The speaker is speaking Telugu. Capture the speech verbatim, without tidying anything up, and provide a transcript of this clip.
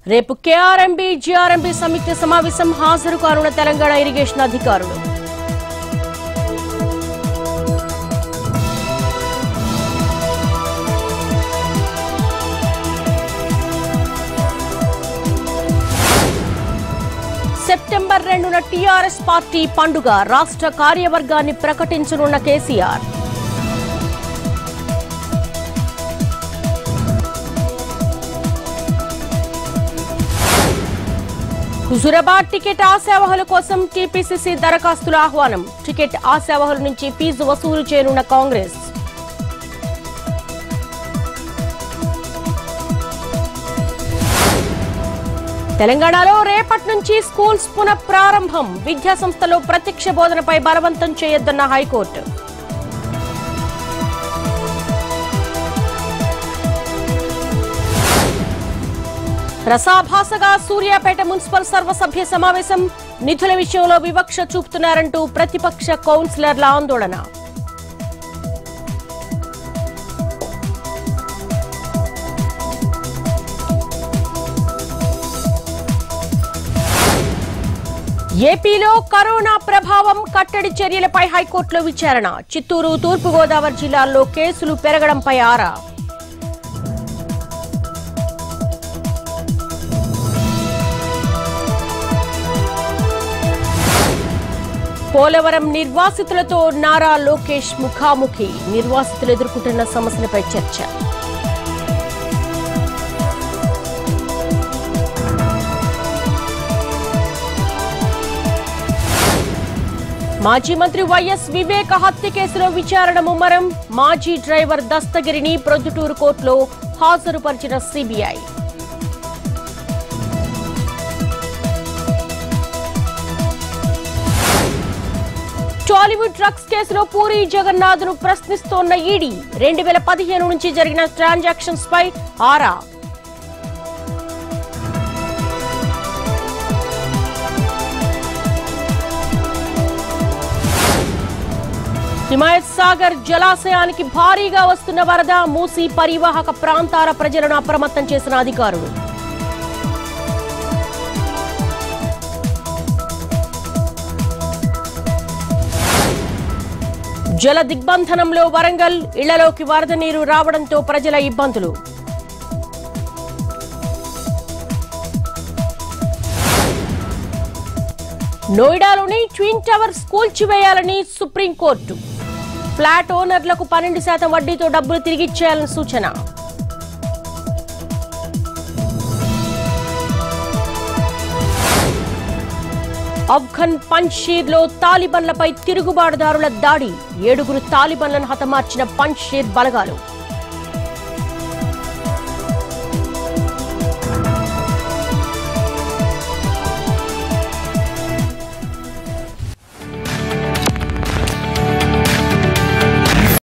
రేపు కేఆర్ఎంబీ జీఆర్ఎంబీ సంయుక్త సమావేశం హాజరు కానున్న తెలంగాణ ఇరిగేషన్ అధికారులు. సెప్టెంబర్ రెండున టీఆర్ఎస్ పార్టీ పండుగ, రాష్ట్ర కార్యవర్గాన్ని ప్రకటించనున్న కేసీఆర్. హుజూరాబాద్ టికెట్ ఆశావహుల కోసం టీపీసీసీ దరఖాస్తుల ఆహ్వానం. టికెట్ ఆశావహుల నుంచి ఫీజు వసూలు చేయనున్న కాంగ్రెస్. తెలంగాణలో రేపటి నుంచి స్కూల్స్ పునః ప్రారంభం. విద్యాసంస్థలో ప్రత్యక్ష బోధనపై బలవంతం చేయొద్దన్న హైకోర్టు. రసాభాసగా సూర్యాపేట మున్సిపల్ సర్వసభ్య సమావేశం. నిధుల విషయంలో వివక్ష చూపుతున్నారంటూ ప్రతిపక్ష కౌన్సిలర్ల ఆందోళన. ఏపీలో కరోనా ప్రభావం, కట్టడి చర్యలపై హైకోర్టులో విచారణ. చిత్తూరు, తూర్పుగోదావరి జిల్లాల్లో కేసులు పెరగడంపై ఆరా. పోలవరం నిర్వాసితులతో నారా లోకేష్ ముఖాముఖి. నిర్వాసితులు ఎదుర్కొంటున్న సమస్యలపై చర్చ. మాజీ మంత్రి వైఎస్ వివేక హత్య కేసులో విచారణ ముమ్మరం. మాజీ డ్రైవర్ దస్తగిరిని ప్రొద్దుటూరు కోర్టులో హాజరుపరిచిన సీబీఐ. టాలీవుడ్ డ్రగ్స్ కేసులో పూరి జగన్నాథ్ ను ప్రశ్నిస్తోన్న ఈడీ. రెండు వేల పదిహేను నుంచి జరిగిన ట్రాన్సాక్షన్స్ పై ఆరా. హిమాయత్ సాగర్ జలాశయానికి భారీగా వస్తున్న వరద. మూసీ పరివాహక ప్రాంతాల ప్రజలను అప్రమత్తం చేసిన అధికారులు. జల దిగ్బంధనంలో వరంగల్. ఇళ్లలోకి వరద నీరు రావడంతో ప్రజల ఇబ్బందులు. నోయిడాలోని ట్విన్ టవర్స్ కూల్చివేయాలని సుప్రీంకోర్టు. ఫ్లాట్ ఓనర్లకు పన్నెండు శాతం వడ్డీతో డబ్బులు తిరిగిచ్చేయాలని సూచన. ఆఫ్ఘన్ పంజ్షీర్ లో తాలిబన్లపై తిరుగుబాటుదారుల దాడి. ఏడుగురు తాలిబన్లను హతమార్చిన పంజ్షీర్ బలగాలు.